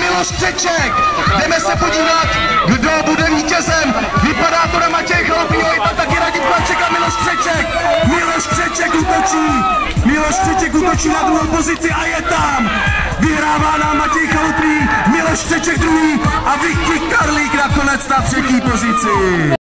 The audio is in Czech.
Miloš Křeček. Jdeme se podívat, kdo bude vítězem. Vypadá to na Matěje Chalupního, je tam taky Radim Klanček a Miloš Křeček. Miloš Křeček útočí. Miloš Křeček útočí na druhou pozici a je tam. Vyhrává nám Matěj Chalupný, Miloš Křeček druhý a Vicky Karlík nakonec na třetí pozici.